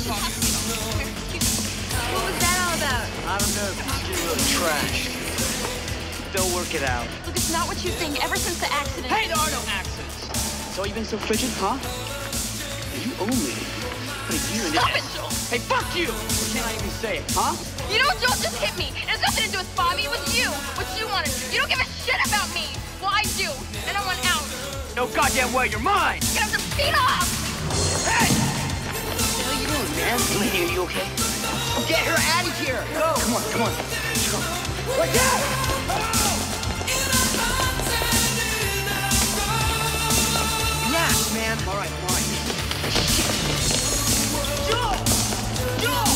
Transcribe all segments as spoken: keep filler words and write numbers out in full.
What was that all about? I don't know. You're really trash. They'll work it out. Look, it's not what you think. Ever since the accident... Hey, there are no accidents. So you've been so frigid, huh? You owe me. But a year Stop it, Joel! Hey, fuck you! Can't I even say it, huh? You know, Joel just hit me. It has nothing to do with Bobby. It was you. What you wanted. You don't give a shit about me. Well, I do. And I want out. No goddamn way, you're mine! Get him the feet off! Hey! What the hell are you doing, man? Lainie, are you okay? Get her out of here! Go! Come on, come on. Let's go. Like that! Relax, man. All right, all right. Joel! Joel!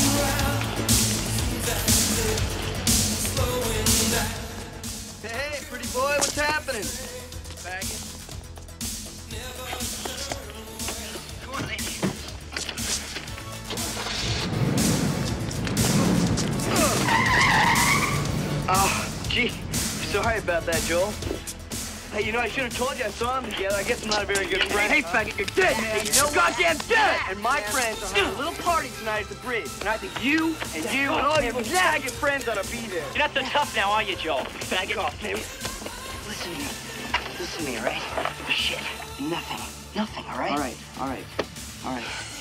Hey, pretty boy, what's happening? Faggot. Come on, Lainie. Oh, gee. Sorry about that, Joel. Hey, you know, I should have told you I saw them together. I guess I'm not a very good friend. Hey, faggot, you're dead, man. Hey, you know goddamn dead! And my friends are having a little party tonight at the bridge. And I think you and you and all your faggot friends ought to be there. You're not so tough now, are you, Joel? Faggot off, man. Listen to me. Listen to me, all right? Shit. Nothing. Nothing, all right? All right, all right, all right.